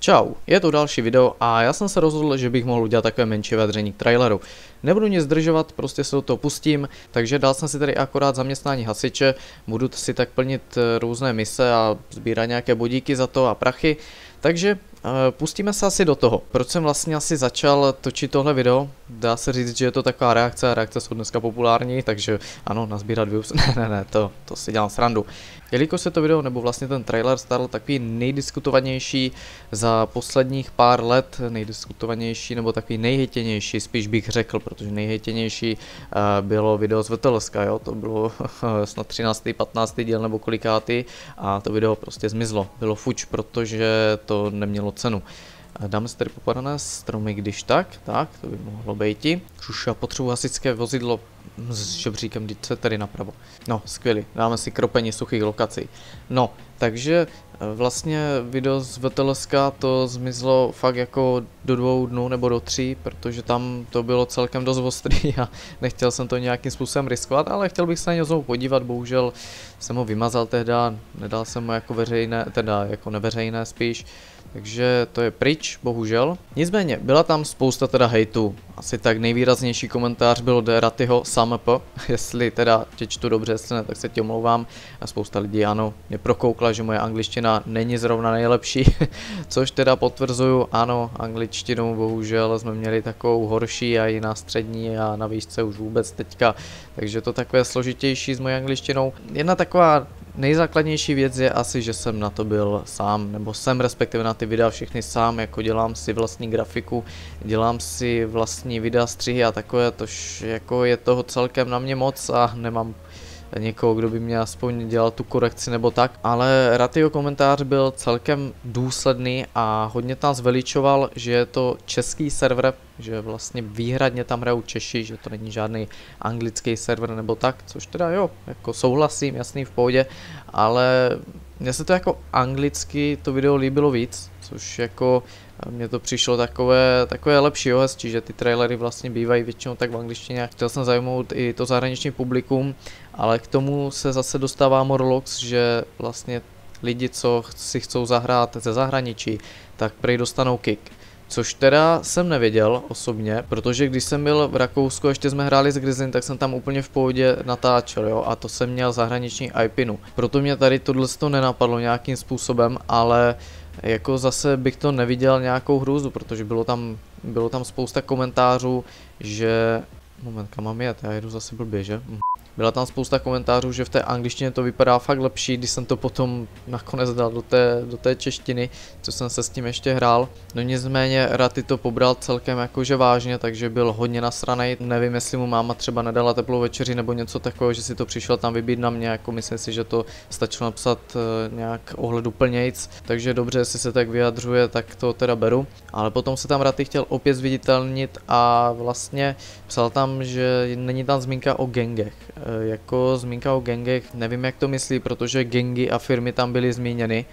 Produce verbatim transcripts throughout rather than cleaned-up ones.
Čau, je to další video a já jsem se rozhodl, že bych mohl udělat takové menší vyjádření k traileru. Nebudu nic zdržovat, prostě se do toho pustím, takže dal jsem si tady akorát zaměstnání hasiče, budu si tak plnit různé mise a sbírat nějaké bodíky za to a prachy, takže uh, pustíme se asi do toho. Proč jsem vlastně asi začal točit tohle video? Dá se říct, že je to taková reakce a reakce jsou dneska populární, takže ano, nazbírat views, ne, ne, ne, to, to si dělám srandu. Jelikož se to video, nebo vlastně ten trailer stal takový nejdiskutovanější za posledních pár let, nejdiskutovanější nebo takový nejhejtěnější, spíš bych řekl, protože nejhejtěnější uh, bylo video z V T L S ka, jo, to bylo snad třináctý, patnáctý díl nebo kolikátý a to video prostě zmizlo, bylo fuč, protože to nemělo cenu. Dáme si tady popadané stromy, když tak, tak, to by mohlo bejti. Už já potřebuji hasičské vozidlo s žebříkem, když se tady napravo. No, skvělý, dáme si kropení suchých lokací. No, takže vlastně video z V T L S ka to zmizlo fakt jako do dvou dnů nebo do tří, protože tam to bylo celkem dost ostrý a nechtěl jsem to nějakým způsobem riskovat, ale chtěl bych se na něj znovu podívat, bohužel jsem ho vymazal tehda, nedal jsem ho jako veřejné, teda jako neveřejné spíš. Takže to je pryč, bohužel. Nicméně, byla tam spousta teda hejtu. Asi tak nejvýraznější komentář byl od Ratyho Samp, jestli teda tě čtu dobře, jestli ne, tak se ti omlouvám. A spousta lidí ano, mě prokoukla, že moje angličtina není zrovna nejlepší, což teda potvrzuju, ano, angličtinu bohužel jsme měli takovou horší a i na střední a na výšce už vůbec teďka, takže to takové složitější s mojí angličtinou. Jedna taková nejzákladnější věc je asi, že jsem na to byl sám, nebo jsem respektive na ty videa všechny sám, jako dělám si vlastní grafiku, dělám si vlastní videa, střihy a takové, tož jako je toho celkem na mě moc a nemám někoho, kdo by mě aspoň dělal tu korekci nebo tak, ale Ratyho komentář byl celkem důsledný a hodně tam zveličoval, že je to český server, že vlastně výhradně tam hrajou Češi, že to není žádný anglický server nebo tak, což teda jo, jako souhlasím, jasný, v pohodě, ale mně se to jako anglicky to video líbilo víc, což jako mně to přišlo takové, takové lepší, jo, hezčí, že ty trailery vlastně bývají většinou tak v angličtině. Chtěl jsem zajmout i to zahraniční publikum, ale k tomu se zase dostává Morlox, že vlastně lidi, co si chcou zahrát ze zahraničí, tak prej dostanou kick. Což teda jsem nevěděl osobně, protože když jsem byl v Rakousku, ještě jsme hráli s Grizzlym, tak jsem tam úplně v pohodě natáčel, jo, a to jsem měl zahraniční I P nu. Proto mě tady tohle to nenapadlo nějakým způsobem, ale jako zase bych to neviděl nějakou hrůzu, protože bylo tam, bylo tam spousta komentářů, že... Moment, kam mám jet? Já jedu zase blbě, že? Hm. Byla tam spousta komentářů, že v té angličtině to vypadá fakt lepší, když jsem to potom nakonec dal do té, do té češtiny, co jsem se s tím ještě hrál. No nicméně Raty to pobral celkem jakože vážně, takže byl hodně nasranej. Nevím, jestli mu máma třeba nedala teplou večeři nebo něco takového, že si to přišel tam vybít na mě, jako myslím si, že to stačilo napsat uh, nějak ohleduplnějc, takže dobře, jestli se tak vyjadřuje, tak to teda beru. Ale potom se tam Raty chtěl opět zviditelnit a vlastně psal tam, že není tam zmínka o gangech. Jako zmínka o gangech, nevím, jak to myslí, protože gangy a firmy tam byly zmíněny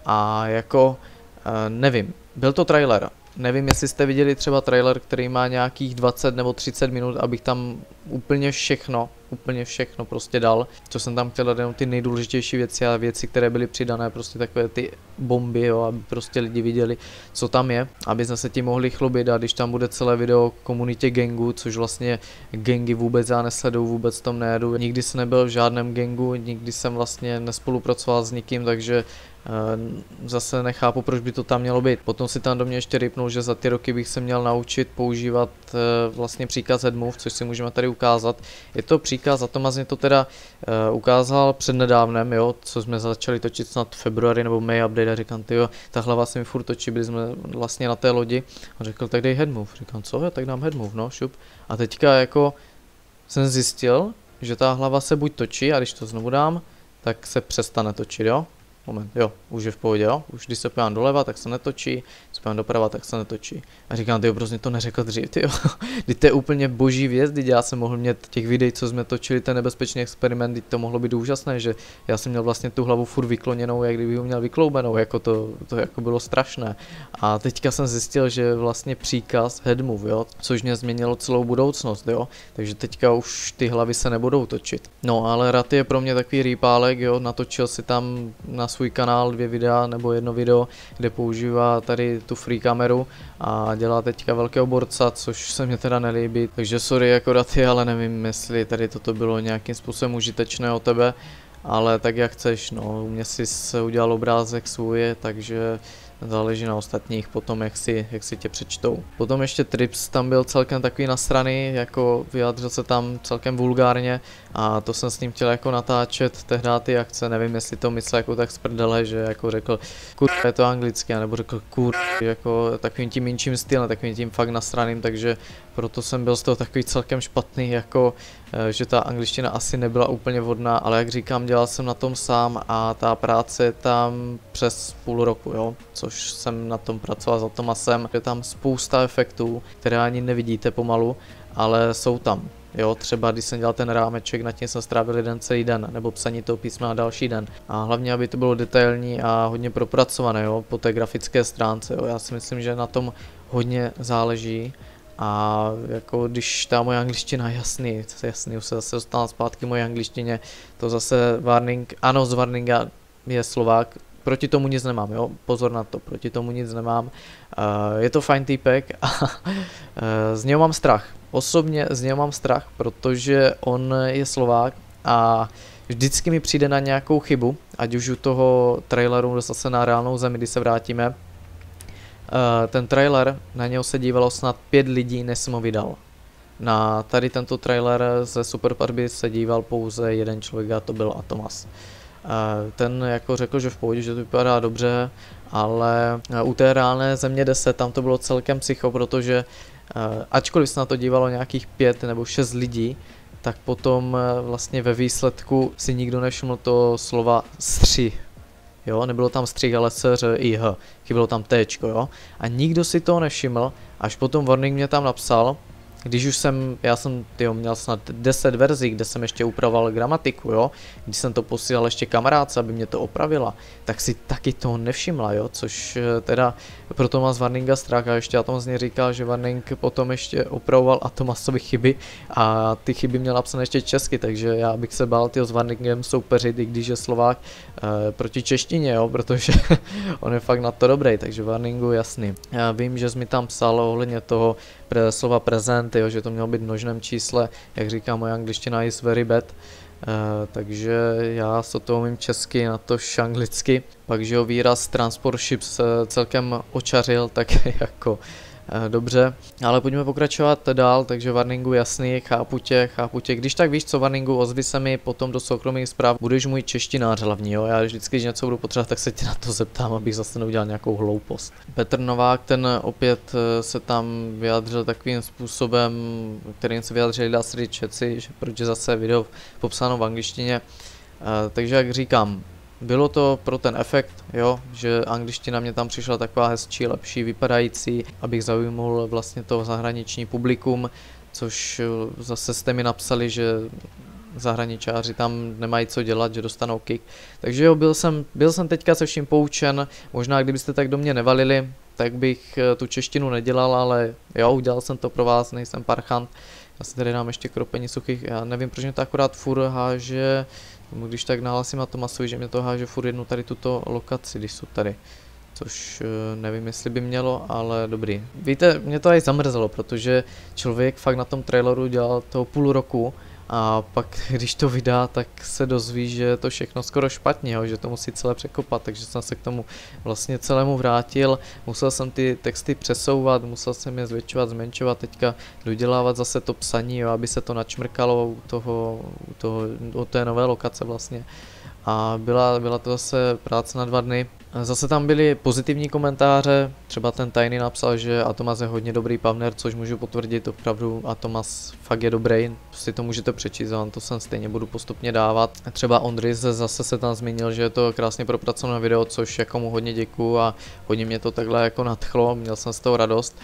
a jako nevím, byl to trailer. Nevím, jestli jste viděli třeba trailer, který má nějakých dvacet nebo třicet minut, abych tam úplně všechno, úplně všechno prostě dal, co jsem tam chtěl dát, jenom ty nejdůležitější věci a věci, které byly přidané, prostě takové ty bomby, jo, aby prostě lidi viděli, co tam je, aby jsme se tím mohli chlubit a když tam bude celé video o komunitě gangu, což vlastně gangy vůbec já nesleduju, vůbec tam nejedu, nikdy jsem nebyl v žádném gangu, nikdy jsem vlastně nespolupracoval s nikým, takže zase nechápu, proč by to tam mělo být. Potom si tam do mě ještě rypnul, že za ty roky bych se měl naučit používat vlastně příkaz headmove, což si můžeme tady ukázat. Je to příkaz a Tomas mě to teda uh, ukázal přednedávnem, jo, co jsme začali točit snad v februári nebo May update a říkám, tyjo, ta hlava se mi furt točí, byli jsme vlastně na té lodi a řekl, tak dej headmove. Říkám, co, jo, tak dám headmove, no, šup. A teďka jako jsem zjistil, že ta hlava se buď točí a když to znovu dám, tak se přestane točit, jo. Moment, jo, už je v pohodě, jo, už když se pojďám doleva, tak se netočí, když se pojďám doprava, tak se netočí. A říkám, tyjo, prostě to neřekl dřív, tyjo, teď to je úplně boží věc, teď já jsem mohl mít těch videí, co jsme točili, ten nebezpečný experiment, teď to mohlo být úžasné, že já jsem měl vlastně tu hlavu furt vykloněnou, jak kdyby ho měl vykloubenou, jako to, to jako bylo strašné. A teďka jsem zjistil, že vlastně příkaz headmove, jo, což mě změnilo celou budoucnost, jo, takže teďka už ty hlavy se nebudou točit. No, ale Raty je pro mě takový rýpálek, jo, natočil si tam na svůj kanál dvě videa nebo jedno video, kde používá tady tu free kameru a dělá teďka velkého borca, což se mě teda nelíbí. Takže sorry jako daty, ale nevím, jestli tady toto bylo nějakým způsobem užitečné o tebe. Ale tak jak chceš, no, u mě jsi se udělal obrázek svůj, takže záleží na ostatních potom, jak si, jak si tě přečtou. Potom ještě Trips tam byl celkem takový nasraný, jako vyjádřil se tam celkem vulgárně a to jsem s ním chtěl jako natáčet tehdy ty akce, nevím jestli to myslel jako tak z prdele, že jako řekl kur je to anglicky, nebo řekl kur jako takovým tím jinčím stylem, takovým tím fakt nasraným, takže proto jsem byl z toho takový celkem špatný, jako že ta angličtina asi nebyla úplně vhodná, ale jak říkám, dělal jsem na tom sám a ta práce je tam přes půl roku, jo, což jsem na tom pracoval za Tomasem. Je tam spousta efektů, které ani nevidíte pomalu, ale jsou tam. Jo, třeba když jsem dělal ten rámeček, nad tím jsem strávil jeden celý den, nebo psaní toho písma na další den. A hlavně, aby to bylo detailní a hodně propracované, jo, po té grafické stránce, jo. Já si myslím, že na tom hodně záleží. A jako když ta moje angličtina, jasný, jasný, už se zase dostala zpátky moje angličtině, to zase Warning, ano, z Warninga je Slovák, proti tomu nic nemám, jo, pozor na to, proti tomu nic nemám, uh, je to fajn týpek a uh, z něho mám strach, osobně z něho mám strach, protože on je Slovák a vždycky mi přijde na nějakou chybu, ať už u toho traileru zase na reálnou zemi, kdy se vrátíme. Uh, ten trailer, na něho se dívalo snad pět lidí, než jsem ho vydal. Na tady tento trailer ze Super Barbie se díval pouze jeden člověk a to byl Atomas. Uh, ten jako řekl, že v pohodě, že to vypadá dobře, ale uh, u té reálné země deset tam to bylo celkem psycho, protože uh, ačkoliv se na to dívalo nějakých pět nebo šest lidí, tak potom uh, vlastně ve výsledku si nikdo nevšiml to slova stři. Jo, nebylo tam střih, ale S, R, I, H, chybilo tam Tčko, jo, a nikdo si toho nevšiml, až potom Warning mě tam napsal, když už jsem, já jsem, tyjo, měl snad deset verzí, kde jsem ještě upravoval gramatiku, jo, když jsem to posílal ještě kamarádce, aby mě to opravila, tak si taky toho nevšimla, jo, což teda proto má z Warninga strach a ještě Atomas z něj říkal, že Warning potom ještě opravoval Atomasovi chyby a ty chyby měl napsané ještě česky, takže já bych se bál tyho s Warningem soupeřit, i když je Slovák e, proti češtině, jo, protože on je fakt na to dobrý, takže Warningu jasný. Já vím, že jsi mi tam psal ohledně toho pre, slova present, jo, že to mělo být v množném čísle, jak říká moje angličtina is very bad. Uh, takže já se to umím česky, na to anglicky, pak že ho výraz transport ships uh, celkem očařil, tak jako uh, dobře, ale pojďme pokračovat dál, takže Warningu jasný, chápu tě, chápu tě, když tak víš co Warningu, ozvi se mi potom do soukromých zpráv, budeš můj češtinář hlavní, jo, já vždycky, když něco budu potřebovat, tak se tě na to zeptám, abych zase neudělal nějakou hloupost. Petr Novák, ten opět uh, se tam vyjádřil takovým způsobem, kterým se vyjádřili Dasry Čeci, že proč je zase video popsáno v angličtině, uh, takže jak říkám, bylo to pro ten efekt, jo, že angličtina mě tam přišla taková hezčí, lepší vypadající, abych zaujmul vlastně to zahraniční publikum, což zase jste mi napsali, že zahraničáři tam nemají co dělat, že dostanou kick. Takže jo, byl jsem, byl jsem teďka se vším poučen, možná kdybyste tak do mě nevalili, tak bych tu češtinu nedělal, ale jo, udělal jsem to pro vás, nejsem parchant. Já si tady dám ještě kropení suchých, já nevím, proč mě to akorát furt háže, když tak nahlasím na Tomasovi, že mě to háže furt jednu tady tuto lokaci, když jsou tady. Což nevím, jestli by mělo, ale dobrý. Víte, mě to aj zamrzelo, protože člověk fakt na tom traileru dělal toho půl roku a pak, když to vydá, tak se dozví, že je to všechno skoro špatně, jo, že to musí celé překopat, takže jsem se k tomu vlastně celému vrátil, musel jsem ty texty přesouvat, musel jsem je zvětšovat, zmenšovat, teďka dodělávat zase to psaní, jo, aby se to načmrkalo u toho, u toho, u té nové lokace vlastně. A byla, byla to zase práce na dva dny. Zase tam byly pozitivní komentáře, třeba ten Tajný napsal, že Atomas je hodně dobrý pavner, což můžu potvrdit, opravdu Atomas fakt je dobrý, si to můžete přečíst, to sem stejně budu postupně dávat. Třeba Ondry zase se tam zmínil, že je to krásně propracované video, což jako mu hodně děkuju a hodně mě to takhle jako nadchlo, měl jsem z toho radost.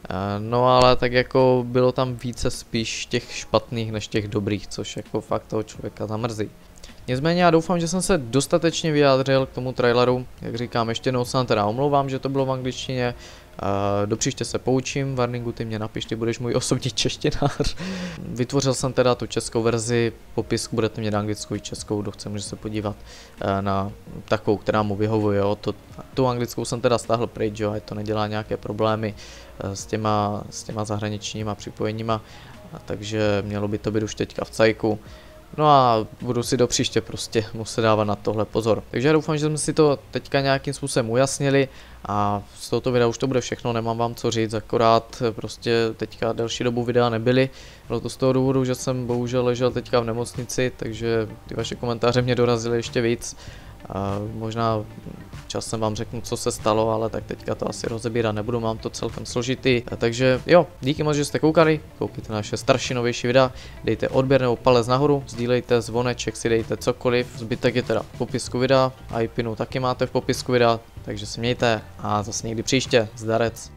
No ale tak jako bylo tam více spíš těch špatných než těch dobrých, což jako fakt toho člověka zamrzí. Nicméně já doufám, že jsem se dostatečně vyjádřil k tomu traileru, jak říkám, ještě jednou se teda omlouvám, že to bylo v angličtině, Do příště se poučím, Warningu, ty mě napiš, ty budeš můj osobní češtinář. Vytvořil jsem teda tu českou verzi, popisku budete mít anglickou i českou, kdo chce může se podívat na takovou, která mu vyhovuje. Jo. To, tu anglickou jsem teda stáhl pryč, jo, ať to nedělá nějaké problémy s těma, s těma zahraničníma připojeníma, takže mělo by to být už teďka v cajku. No a budu si do příště prostě muset dávat na tohle pozor. Takže já doufám, že jsme si to teďka nějakým způsobem ujasnili a z tohoto videa už to bude všechno, nemám vám co říct, akorát prostě teďka delší dobu videa nebyly. Bylo to z toho důvodu, že jsem bohužel ležel teďka v nemocnici, takže ty vaše komentáře mě dorazily ještě víc. A možná časem vám řeknu, co se stalo, ale tak teďka to asi rozebírat nebudu, mám to celkem složitý. Takže jo, díky moc, že jste koukali, koukejte na naše starší, novější videa, dejte odběr nebo palec nahoru, sdílejte, zvoneček si dejte cokoliv, zbytek je teda v popisku videa a i pinu taky máte v popisku videa, takže se mějte a zase někdy příště, zdarec.